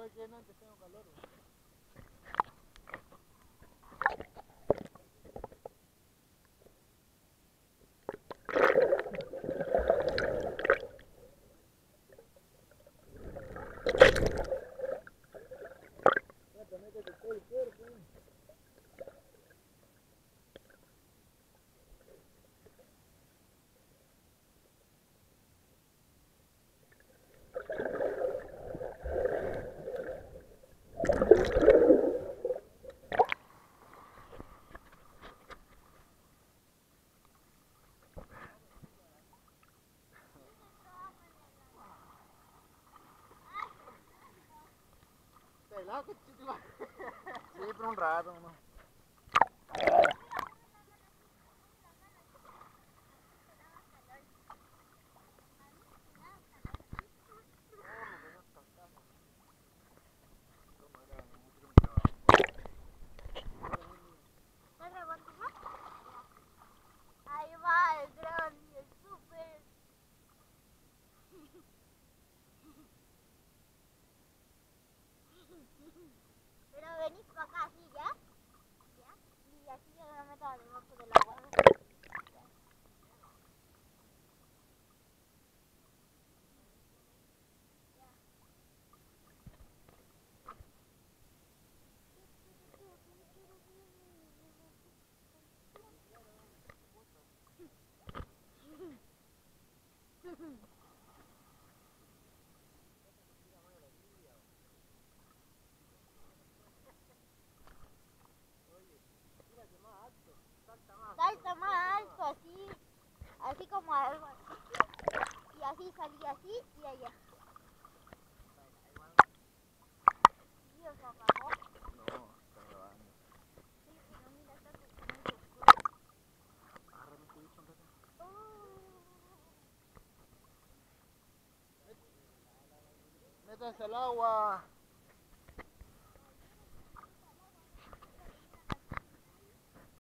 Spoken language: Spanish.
¿Sabes qué? No, antes tengo calor. Métete todo el cuerpo. ¿Pelado que chico? Sí, por un rato, ¿no? Ahí va el dron y el super. Pero venís para acá, así, ¿ya? ¿Ya? Y así yo me meto debajo del agua. Salta más alto, así. Así como algo así. Y así salí así y allá. Dios, se apagó. No, está grabando. Sí, pero mira, está muy oscuro. Agárrame este bicho un rato. Métanse al agua.